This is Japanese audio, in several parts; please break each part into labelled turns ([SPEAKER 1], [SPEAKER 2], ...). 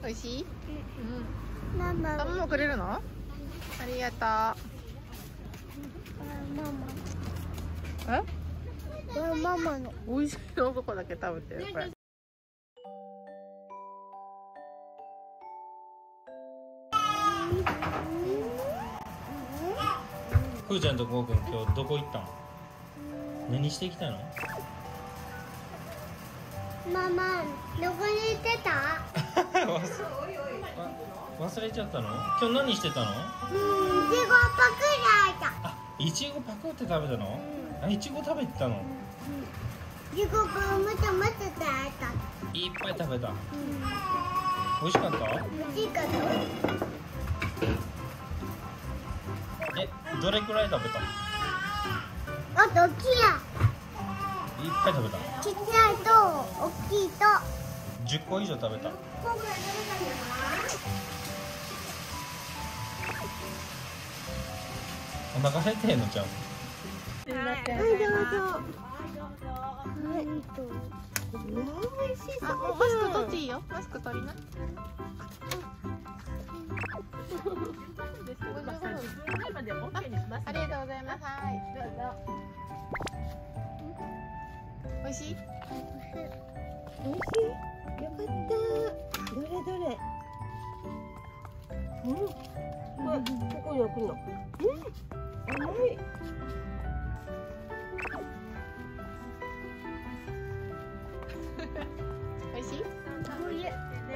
[SPEAKER 1] 美味しい？うん。
[SPEAKER 2] ママ。
[SPEAKER 1] ママもくれるの？ありがとう。え？
[SPEAKER 2] ママの。
[SPEAKER 1] 美味しいのどこだけ食べてるこれ。
[SPEAKER 3] ふーちゃんとこうくん今日どこ行ったの？何してきたの？
[SPEAKER 2] ママ、どこに行ってた？
[SPEAKER 3] 忘れちゃったの？今日何してたの？
[SPEAKER 2] いちごパク焼いた。
[SPEAKER 3] あ、いちごパクって食べたの？あ、いちご食べてたの？
[SPEAKER 2] いちごくむちゃむちゃ焼いた。
[SPEAKER 3] いっぱい食べた。美味しかった？
[SPEAKER 2] 美味しかった。
[SPEAKER 3] え、どれくらい食べた？
[SPEAKER 2] あと大きいや。
[SPEAKER 3] いっぱい食べた。
[SPEAKER 2] ちっちゃいと大きいと。
[SPEAKER 3] 10個以上食べた。お腹減ってへんのちゃう？
[SPEAKER 2] はい、どうぞ。はい、美味しそう。
[SPEAKER 1] あ、もうマスク取っていいよ。マスク取りな。ありがとうございます。はい。どうぞ。美味しい？
[SPEAKER 4] 美味しい。よかった。どれどれ。うん。ここに置くの。うん。甘い。
[SPEAKER 1] 美味しい？
[SPEAKER 2] おいしい。
[SPEAKER 1] いいな。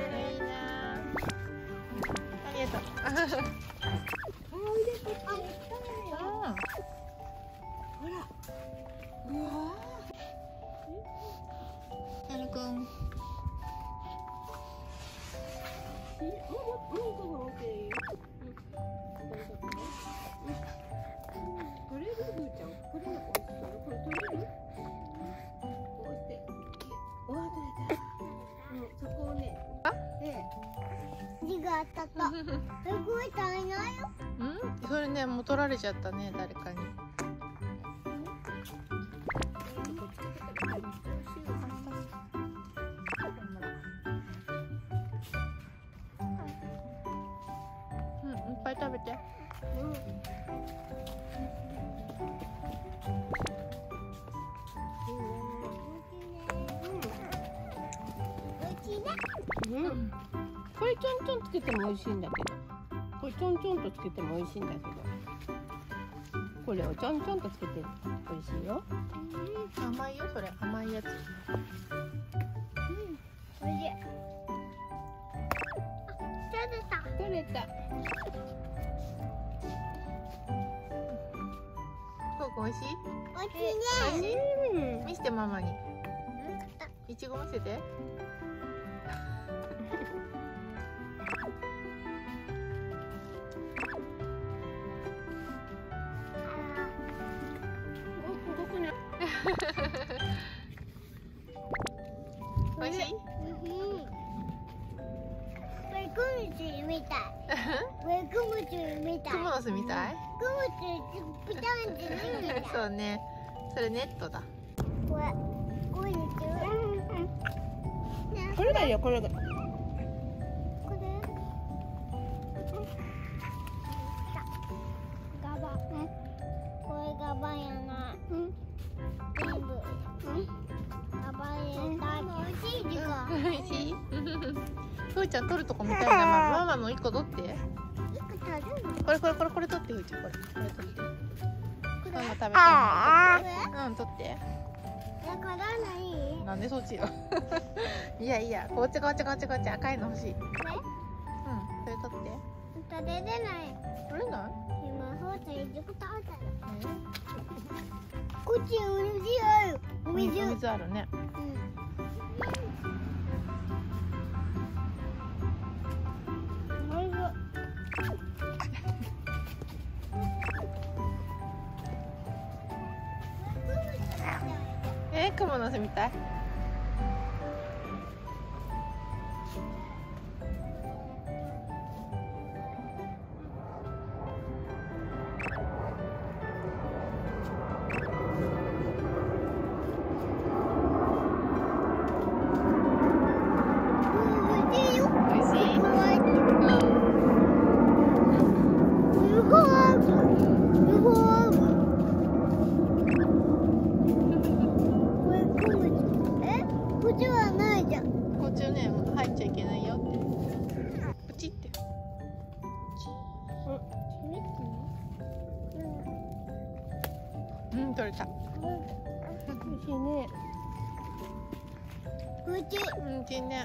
[SPEAKER 1] ありがとう。
[SPEAKER 4] ほら。うわ
[SPEAKER 1] なるくん。
[SPEAKER 4] 取れる？ふーちゃん。これ美味しそう。これ取れる？こうして。おわ、取れた。そこをね。
[SPEAKER 2] 字があったと。すごい足りないよ。
[SPEAKER 1] うん？それね、もう取られちゃったね、誰かに。うん、いっぱい食べて。
[SPEAKER 4] うん。これちょんちょんつけても美味しいんだけど。これちょんちょんとつけても美味しいんだけど。これをちょんちょんとつけて美味しいよ。
[SPEAKER 1] 甘いよ、それ。甘いやつ。
[SPEAKER 2] おいしい。取れた。
[SPEAKER 4] 取れた。
[SPEAKER 1] こうくん美味しい？
[SPEAKER 2] おいしいね。
[SPEAKER 1] 美味しい？
[SPEAKER 4] うん。
[SPEAKER 1] 見せてママに。いちご見せて。美味しい？
[SPEAKER 2] これクムチみたい。これクムチみたい。
[SPEAKER 1] クモの巣みたい？
[SPEAKER 2] クムチプタンじゃないみたい。
[SPEAKER 1] そうね。それネットだ。
[SPEAKER 2] これこれ
[SPEAKER 4] これがいいよ、これが。
[SPEAKER 2] これガバ。これガバやな。全部。ガバ入れた。美味しい時間。
[SPEAKER 1] 美味しい？ふーちゃん取るとこ見たいな。ママの1個取って。これ取ってふーちゃん。これ取って。ママ食べたいの取って。うん、取って。
[SPEAKER 2] だからない。
[SPEAKER 1] なんでそっちよ。いやいや、こっち赤いの欲しい。うん、それ取って。
[SPEAKER 2] 食べれない。
[SPEAKER 1] 取れない？
[SPEAKER 2] 今ほうちゃん一個食べたよ。こっちお水ある。お水。
[SPEAKER 1] お水あるね。クモの巣みたい。おいしい？
[SPEAKER 2] いじゃん。
[SPEAKER 1] こっちのね、入っちゃいけないよって。プチって。うん、取れた。
[SPEAKER 4] 美味しいね。
[SPEAKER 2] うち。
[SPEAKER 1] うん、いいね。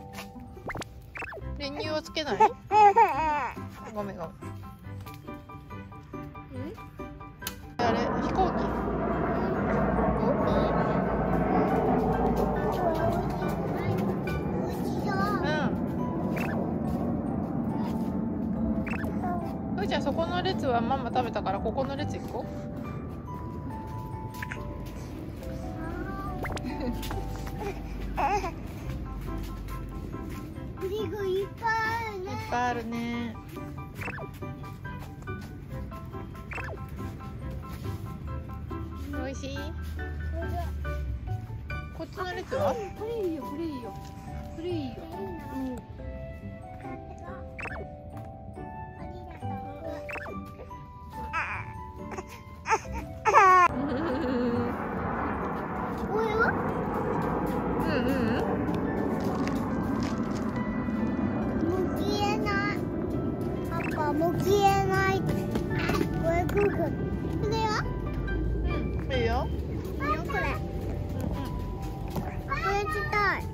[SPEAKER 1] 練乳はつけない？ごめんごめん。あれ、飛行機。ふーちゃん、そこの列はママ食べたから、ここの列行こう。
[SPEAKER 2] 栗がいっぱいあるね。
[SPEAKER 1] いっぱいあるね。美味しい？こっちの列は？
[SPEAKER 4] これいいよ、これいいよ。これいいよ。
[SPEAKER 2] これは？もう消えない。パパもう消えない。これグーグル。これは？
[SPEAKER 1] いいよ。
[SPEAKER 2] いいよこれ。これしたい。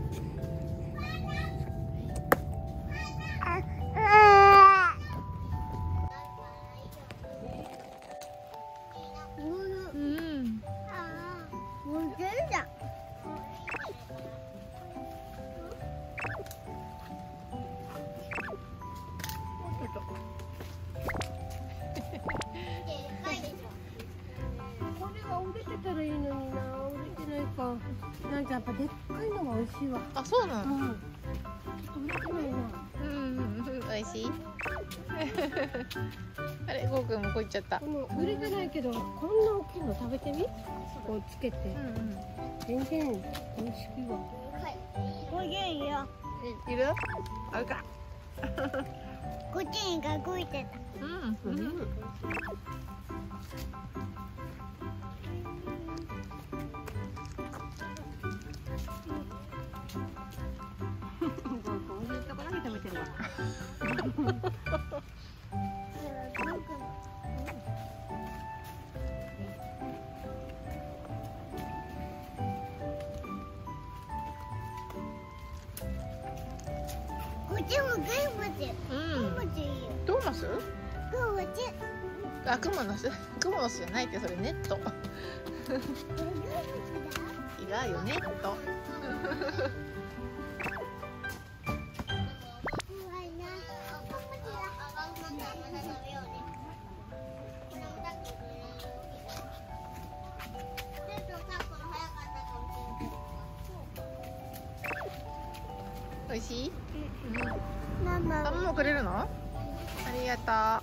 [SPEAKER 2] もう全然。
[SPEAKER 4] これが売れてたらいいのにな。売れてないか。なんかやっぱでっかいのが美味しいわ。
[SPEAKER 1] あ、そうなの？
[SPEAKER 4] ちょっと売れてないな。
[SPEAKER 1] 美味しい。あれ、ゴーくんもこういっちゃった。
[SPEAKER 4] 売れてないけど、こんな大きいの食べてみ。こうつけて。全然美味しいわ。
[SPEAKER 2] これいいよ。
[SPEAKER 1] いる？あるか。
[SPEAKER 2] こっちにが動いてた。
[SPEAKER 4] 同じところで食べてるわ。
[SPEAKER 2] こっちもグーマチ。グーマチいいよ。
[SPEAKER 1] トーマス？
[SPEAKER 2] グーマチ。
[SPEAKER 1] あ、クモの巣。クモの巣じゃないって、それネット。
[SPEAKER 2] これグーマチだ。
[SPEAKER 1] 違うよ、ネット。美味しい？
[SPEAKER 2] ママ。
[SPEAKER 1] ママもくれるの？ありがと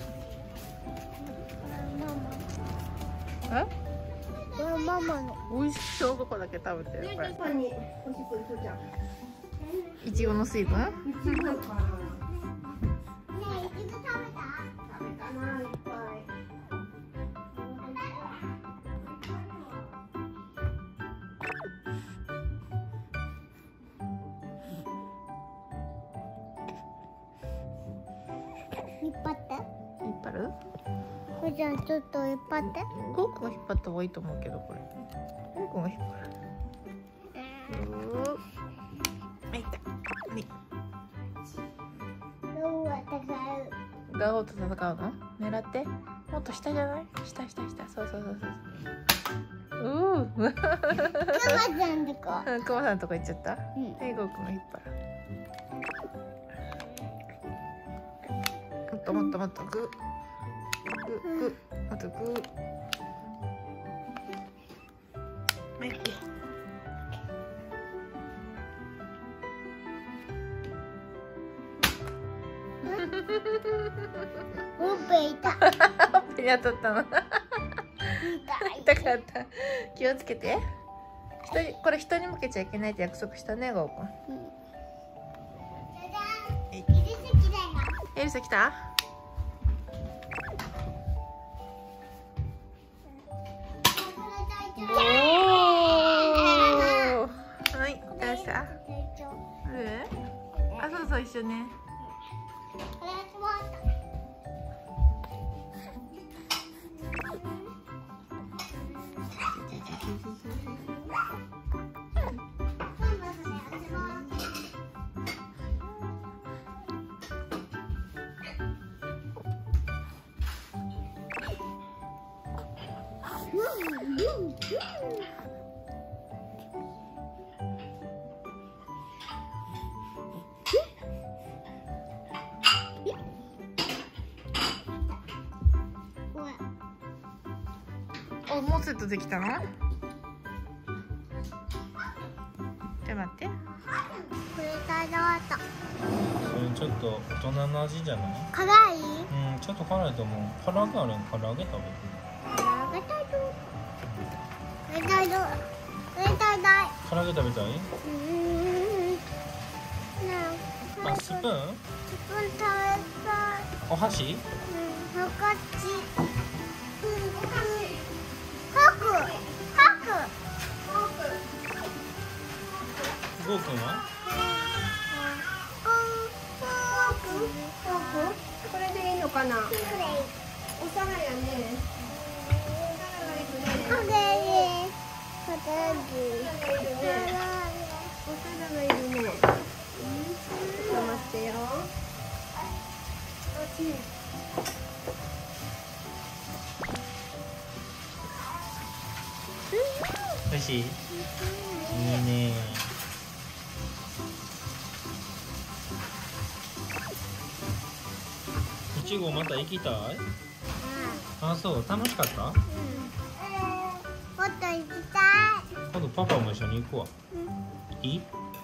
[SPEAKER 1] う。え？
[SPEAKER 2] これママの。
[SPEAKER 1] 美味しそう。どこだけ食べてるこれ。
[SPEAKER 4] パンにおしっこいとちゃう。
[SPEAKER 1] いちごの水分？
[SPEAKER 2] ねえ、いちご食べた？
[SPEAKER 4] 食べたな、いっぱい。
[SPEAKER 2] 引っ張って。
[SPEAKER 1] 引っ張る？
[SPEAKER 2] これじゃん、ちょっと引っ張って。
[SPEAKER 1] ゴーくんが引っ張った方がいいと思うけど、これ。ゴーくんが引っ張る。はいった。はい。ガオと戦うの？狙って。もっと下じゃない？下。そう。
[SPEAKER 2] ママちゃんとこ。
[SPEAKER 1] クマさんのとこ行っちゃった。
[SPEAKER 2] うん。
[SPEAKER 1] はい、ゴーくんが引っ張る。もっとグー。あとグー。はい。
[SPEAKER 2] ほっぺ痛い。
[SPEAKER 1] ほっぺに当たったの。痛かった。気をつけて。これ人に向けちゃいけないって約束したね、ゴーくん。エリサ来た？おー。はい、どうした？ ある？あ、そうそう、一緒ね。
[SPEAKER 2] これもあった。
[SPEAKER 1] お、もうセットできたの？じゃあ待って。
[SPEAKER 2] これ食べ終わった。
[SPEAKER 3] それちょっと大人の味じゃない？
[SPEAKER 2] 辛い？
[SPEAKER 3] うん、ちょっと辛いと思う。唐揚げあるん？唐揚げ食べてる。
[SPEAKER 2] これ食べたい。
[SPEAKER 3] 唐揚げ食べたい？あ、スプーン？
[SPEAKER 2] スプーン食べたい。
[SPEAKER 3] お箸？
[SPEAKER 2] おかち。
[SPEAKER 3] ゴーくんは？
[SPEAKER 4] これでいいのかな。お皿やね。お皿がいるね。ちょっと待ってよ。
[SPEAKER 3] おいしい？いいね。いちごまた行きたい？あ、そう、楽しかった？
[SPEAKER 2] もっと行きたい。
[SPEAKER 3] 今度パパも一緒に行くわ。いい？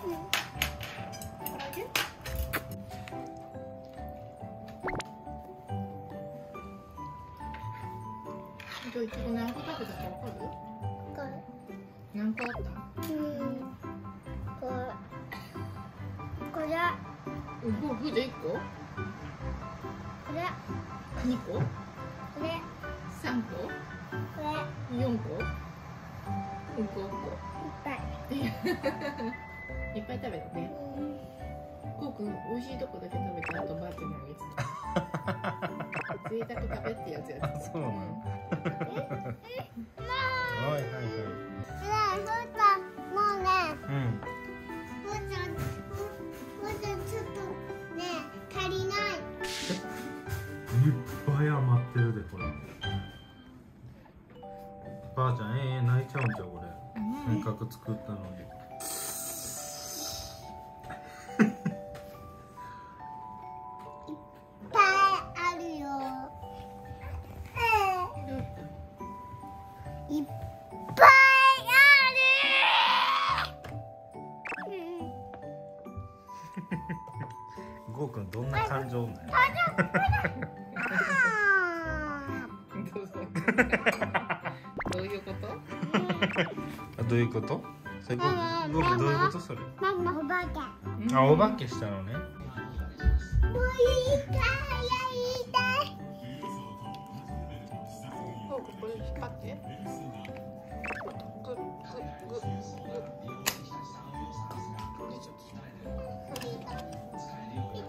[SPEAKER 1] 今日いちご何個食べたか分かる？何個あった？
[SPEAKER 2] これ。
[SPEAKER 1] グーで1個？
[SPEAKER 2] これ。
[SPEAKER 1] 2個？
[SPEAKER 2] これ。
[SPEAKER 1] 3個？
[SPEAKER 2] これ。
[SPEAKER 1] 4個？5個？
[SPEAKER 2] いっぱい。
[SPEAKER 1] いっぱい食べてね。こうくん、美味しいとこだけ食べて、あとばあちゃんにあげてた。贅沢食べってやつやつ。
[SPEAKER 3] そう。はいはいはい。
[SPEAKER 2] もうね。
[SPEAKER 3] うん。
[SPEAKER 2] もうちょっとね、足りない。
[SPEAKER 3] いっぱい余ってるでこれ。ばあちゃん泣いちゃうんちゃうこれ。せっかく作ったのに。ゴーくんどんな感情なんや。
[SPEAKER 1] どういうこと？
[SPEAKER 3] どういうこと？それゴーくんどういうことそれ？
[SPEAKER 2] ママおばけ。
[SPEAKER 3] あ、お化けしたのね。
[SPEAKER 2] もういいかいたい。
[SPEAKER 1] これ引っ張って。グッグッグッグッ。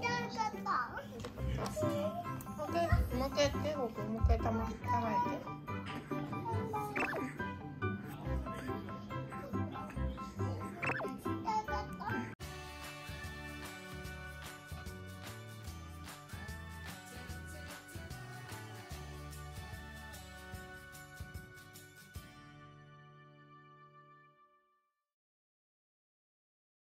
[SPEAKER 1] もう一回やって、僕もう一回たまえて。